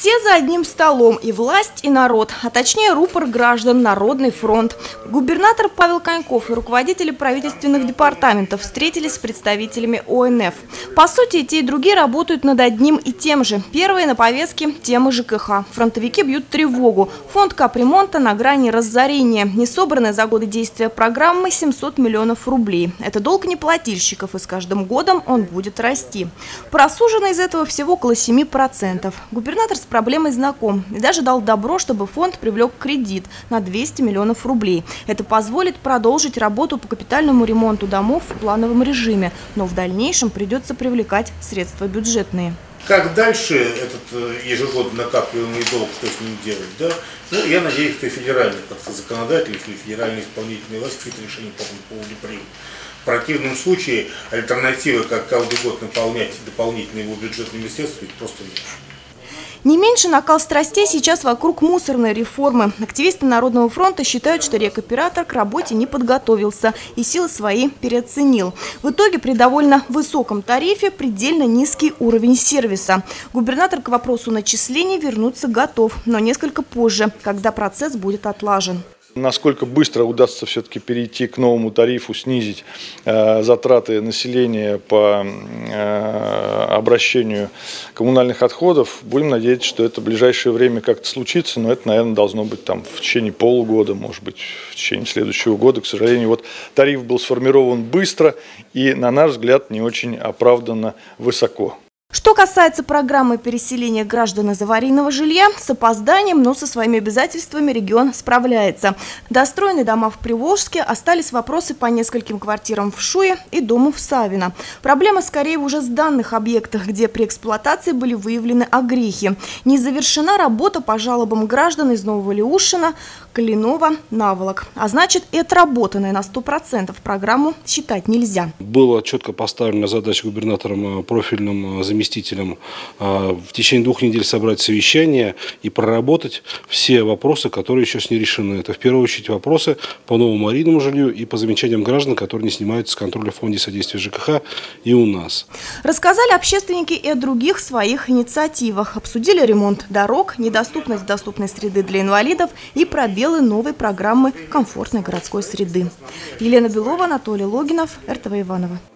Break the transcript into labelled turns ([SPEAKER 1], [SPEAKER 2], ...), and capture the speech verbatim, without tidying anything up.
[SPEAKER 1] Все за одним столом, и власть, и народ, а точнее рупор граждан, Народный фронт. Губернатор Павел Коньков и руководители правительственных департаментов встретились с представителями О Н Ф. По сути, и те, и другие работают над одним и тем же. Первые на повестке – темы Ж К Х. Фронтовики бьют тревогу. Фонд капремонта на грани разорения. Не собранные за годы действия программы семьсот миллионов рублей. Это долг неплательщиков, и с каждым годом он будет расти. Просужено из этого всего около семи процентов. Губернатор с проблемой знаком и даже дал добро, чтобы фонд привлек кредит на двести миллионов рублей. Это позволит продолжить работу по капитальному ремонту домов в плановом режиме, но в дальнейшем придется привлекать средства бюджетные.
[SPEAKER 2] Как дальше этот ежегодно накапливаемый долг, что с ним делать, да? Ну, я надеюсь, что и федеральный как-то законодатель или федеральная исполнительная власть какие-то решения по этому поводу примут. В противном случае альтернативы, как каждый год наполнять дополнительные его бюджетными средствами, просто нет.
[SPEAKER 1] Не меньше накал страстей сейчас вокруг мусорной реформы. Активисты Народного фронта считают, что рекоператор к работе не подготовился и силы свои переоценил. В итоге при довольно высоком тарифе предельно низкий уровень сервиса. Губернатор к вопросу начислений вернуться готов, но несколько позже, когда процесс будет отлажен.
[SPEAKER 3] Насколько быстро удастся все-таки перейти к новому тарифу, снизить э, затраты населения по э, обращению коммунальных отходов, будем надеяться, что это в ближайшее время как-то случится, но это, наверное, должно быть там в течение полугода, может быть, в течение следующего года. К сожалению, вот тариф был сформирован быстро и, на наш взгляд, не очень оправданно высоко.
[SPEAKER 1] Что касается программы переселения граждан из аварийного жилья, с опозданием, но со своими обязательствами регион справляется. Достроены дома в Приволжске, остались вопросы по нескольким квартирам в Шуе и дому в Савино. Проблема скорее уже с данных объектах, где при эксплуатации были выявлены огрехи. Не завершена работа по жалобам граждан из Нового Леушина, Калинова, Наволок. А значит, и отработанная на сто процентов программу считать нельзя.
[SPEAKER 4] Была четко поставлена задача губернатором профильным заместителем в течение двух недель собрать совещание и проработать все вопросы, которые еще не решены. Это в первую очередь вопросы по новому аварийному жилью и по замечаниям граждан, которые не снимаются с контроля в фонде содействия Ж К Х и у нас.
[SPEAKER 1] Рассказали общественники и о других своих инициативах. Обсудили ремонт дорог, недоступность доступной среды для инвалидов и пробелы новой программы комфортной городской среды. Елена Белова, Анатолий Логинов, Р Т В Иваново.